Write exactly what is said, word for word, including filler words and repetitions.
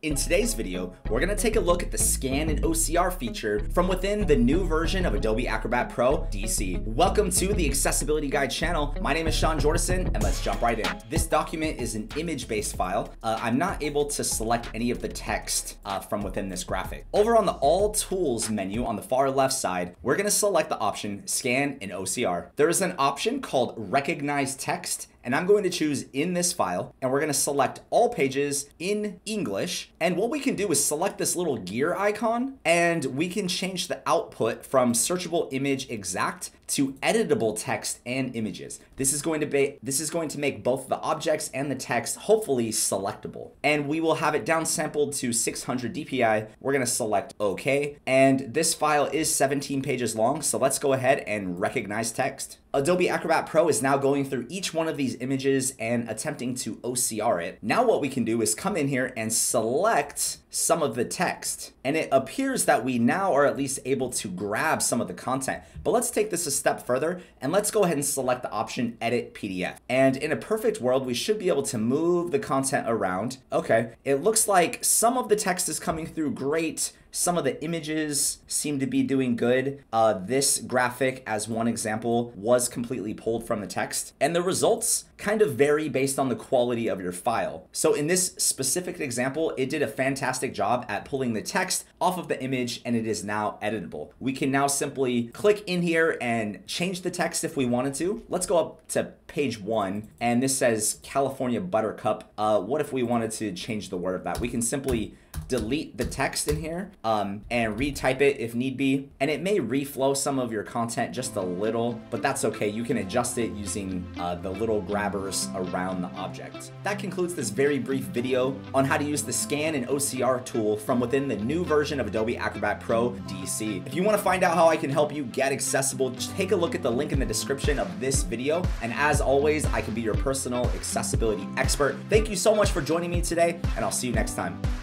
In today's video, we're going to take a look at the Scan and O C R feature from within the new version of Adobe Acrobat Pro D C. Welcome to the Accessibility Guide channel. My name is Sean Jordison, and let's jump right in. This document is an image-based file. Uh, I'm not able to select any of the text uh, from within this graphic. Over on the All Tools menu on the far left side, we're going to select the option Scan and O C R. There is an option called Recognize Text, and I'm going to choose in this file, and we're going to select all pages in English. And what we can do is select this little gear icon, and we can change the output from searchable image exact to editable text and images. This is going to be this is going to make both the objects and the text hopefully selectable. And we will have it downsampled to six hundred D P I. We're going to select OK, and this file is seventeen pages long, so let's go ahead and recognize text. Adobe Acrobat Pro is now going through each one of these images and attempting to O C R it. Now what we can do is come in here and select some of the text. And it appears that we now are at least able to grab some of the content. But let's take this a step further, and let's go ahead and select the option Edit P D F. And in a perfect world, we should be able to move the content around. Okay, it looks like some of the text is coming through great. Some of the images seem to be doing good. Uh, this graphic, as one example, was completely pulled from the text. And the results kind of vary based on the quality of your file. So in this specific example, it did a fantastic job at pulling the text off of the image, and it is now editable. We can now simply click in here and change the text if we wanted to. Let's go up to page one, and this says California Buttercup. Uh, what if we wanted to change the word of that? We can simply delete the text in here um, and retype it if need be. And it may reflow some of your content just a little, but that's okay. You can adjust it using uh, the little grabbers around the object. That concludes this very brief video on how to use the Scan and O C R tool from within the new version of Adobe Acrobat Pro D C. If you want to find out how I can help you get accessible, just take a look at the link in the description of this video. And as always, I can be your personal accessibility expert. Thank you so much for joining me today, and I'll see you next time.